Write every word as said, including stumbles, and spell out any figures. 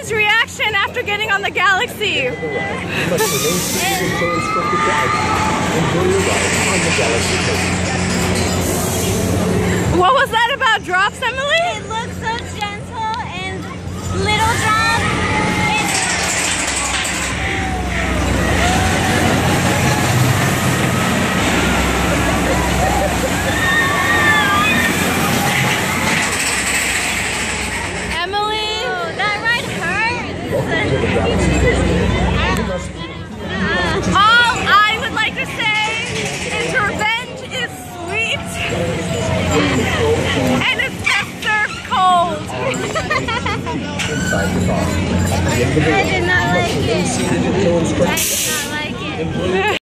Emily's reaction after getting on the Galaxy. What was that about drops, Emily? It looks so gentle and little drops. Emily? Oh, that ride hurts. All I would like to say is revenge is sweet and it's best served cold. I did not like it. I did not like it.